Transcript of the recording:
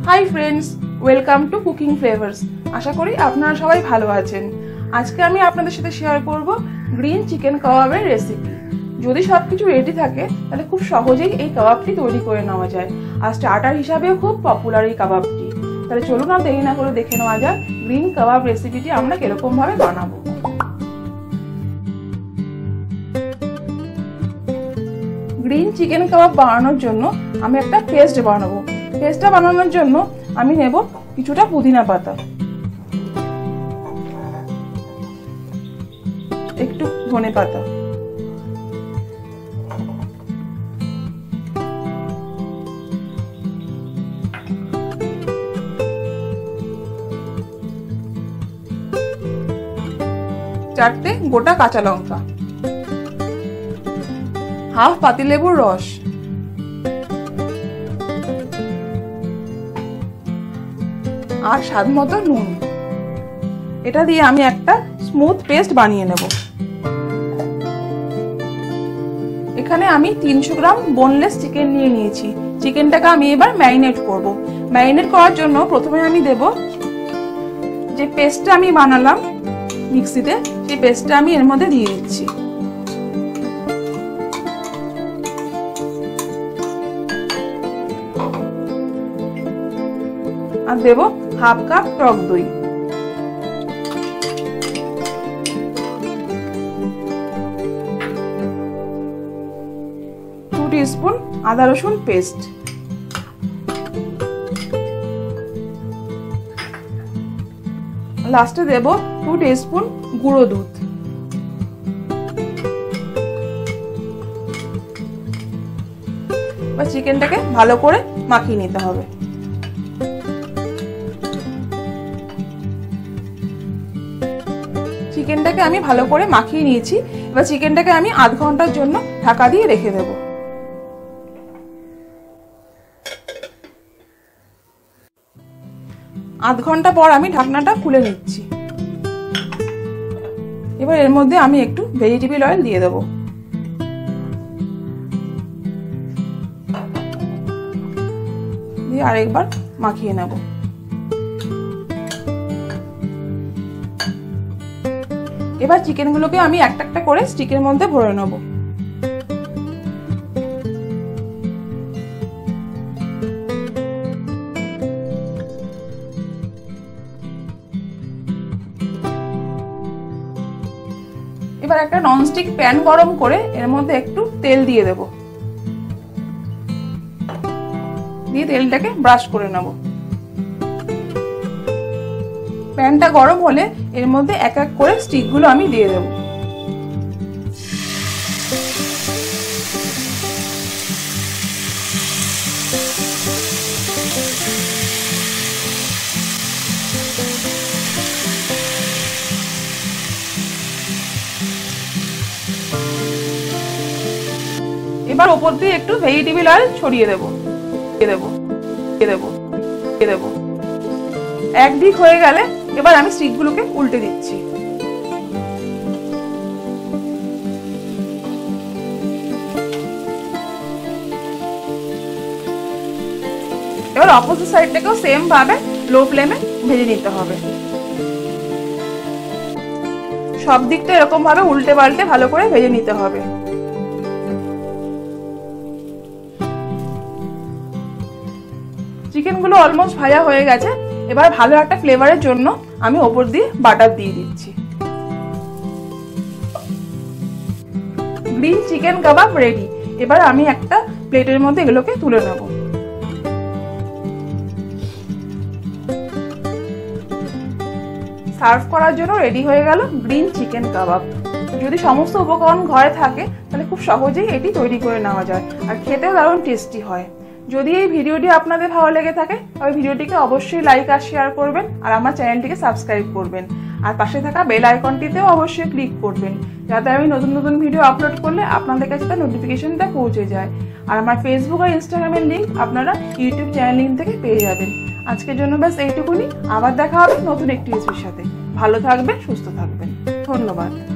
High friends, welcome to Cooking Flavours. আশা করি আপনারা সবাই ভালো আছেন। আজকে আমি আপনাদের সাথে শেয়ার করব গ্রিন চিকেন কাবাবের রেসিপি। যদি সবকিছু রেডি থাকে তাহলে খুব সহজেই এই কাবাবটি তৈরি করে নেওয়া যায়, আর স্টার্টার হিসাবেও খুব পপুলার এই কাবাবটি। তাহলে চলুন আর দেরি না করে দেখে নেওয়া যাক গ্রিন কাবাব রেসিপিটি আমরা কিরকম ভাবে বানাবো। গ্রিন চিকেন কাবাব বানানোর জন্য আমি একটা পেস্ট বানাবো। পেস্টটা বানানোর জন্য আমি নেব কিছুটা পুদিনা পাতা, একটু ধনে পাতা, চারটে গোটা কাঁচা লঙ্কা, হাফ পাতিলেবুর রস, আর স্বাদ মতো নুন। এটা দিয়ে আমি একটা স্মুথ পেস্ট বানিয়ে নেব। এখানে আমি 300 গ্রাম বোনলেস চিকেন নিয়ে নিয়েছি। চিকেনটাকে আমি এবার ম্যারিনেট করব। ম্যারিনেট করার জন্য প্রথমে আমি দেব যে পেস্টটা আমি বানালাম মিক্সিতে, সেই পেস্টটা আমি এর মধ্যে দিয়ে দিচ্ছি। আর দেব হাফ কাপ টক দই, 2 টিস্পুন আদা রসুন পেস্ট, লাস্টে দেব 2 টিস্পুন গুঁড়ো দুধ। এবার চিকেনটাকে ভালো করে মাখিয়ে নিতে হবে। চিকেনটাকে আমি ভালো করে মাখিয়ে নিয়েছি। এবার চিকেনটাকে আমি আধ ঘন্টার জন্য ঢাকা দিয়ে রেখে দেব। আধ ঘন্টা পর আমি ঢাকনাটা খুলে নিচ্ছি। এবার এর মধ্যে আমি একটু ভেজিটেবল অয়েল দিয়ে দেব। দিয়ে আরেকবার মাখিয়ে নেব। এবার চিকেনগুলোকে আমি একটা একটা করে স্টিকের মধ্যে ভরে নেব। এবার একটা ননস্টিক প্যান গরম করে এর মধ্যে একটু তেল দিয়ে দেব। দিয়ে তেলটাকে ব্রাশ করে নেব। প্যানটা গরম হলে এর মধ্যে এক এক করে স্টিকগুলো আমি দিয়ে দেব। এবার উপর দিয়ে একটু ভেজিটেবল অয়েল ছড়িয়ে দেব। একদিক হয়ে গেলে এবার আমি স্টিকগুলোকে উল্টে দিচ্ছি। এবার অপোজিট সাইডটাকেও সেম ভাবে লো ফ্লেমে ভেজে নিতে হবে। সব দিকটা এরকম ভাবে উল্টে পাল্টে ভালো করে ভেজে নিতে হবে। চিকেনগুলো অলমোস্ট ভাজা হয়ে গেছে। এবার ভালো একটা ফ্লেভারের জন্য আমি ওপর দিয়ে বাটার দিয়ে দিচ্ছি। Green chicken kebab ready. এবার আমি একটা প্লেটের মধ্যে এগুলোকে তুলে নেব। সার্ভ করার জন্য রেডি হয়ে গেল গ্রিন চিকেন কাবাব। যদি সমস্ত উপকরণ ঘরে থাকে তাহলে খুব সহজেই এটি তৈরি করে নেওয়া যায়, আর খেতেও দারুণ টেস্টি হয়। যদি এই ভিডিওটি আপনাদের ভালো লেগে থাকে তবে ভিডিওটিকে অবশ্যই লাইক আর শেয়ার করবেন, আর আমার চ্যানেলটিকে সাবস্ক্রাইব করবেন, আর পাশে থাকা বেল আইকনটিতেও অবশ্যই ক্লিক করবেন, যাতে আমি নতুন নতুন ভিডিও আপলোড করলে আপনাদের কাছে তার নোটিফিকেশনটা পৌঁছে যায়। আর আমার ফেসবুক আর ইনস্টাগ্রামের লিঙ্ক আপনারা ইউটিউব চ্যানেল লিঙ্ক থেকে পেয়ে যাবেন। আজকের জন্য ব্যাস এইটুকুনি। আবার দেখা হবে নতুন একটি রেসিপির সাথে। ভালো থাকবেন, সুস্থ থাকবেন। ধন্যবাদ।